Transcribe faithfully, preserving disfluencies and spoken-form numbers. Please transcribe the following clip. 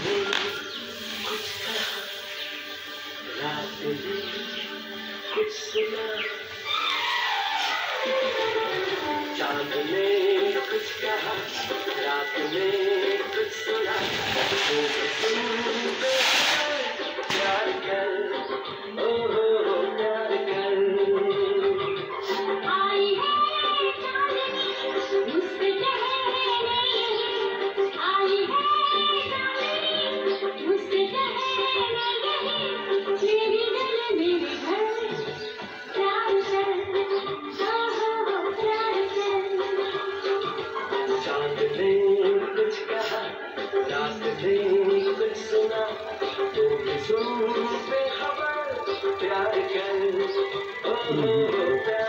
ने कुछ कहा, रात ने कुछ सुना, चांद ने कुछ कहा, रात ने कुछ सुना, तो तुम प्यार कर, ओ हो प्यार कर। आई है चांदनी मुझसे कहने, आई है चांदनी मुझसे कहने यही, मेरी दिल मेरे घर प्यार कर, ओ हो प्यार कर। चांद ने कुछ कहा, रात ने कुछ सुना, तो भी सुन बेखबर प्यार कर, ओ हो प्यार